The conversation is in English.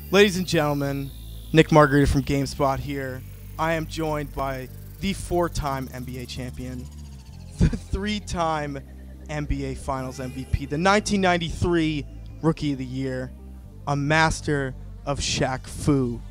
Ladies and gentlemen, Nick Margarita from GameSpot here. I am joined by the 4-time NBA champion, the 3-time NBA Finals MVP, the 1993 Rookie of the Year, a master of Shaq Fu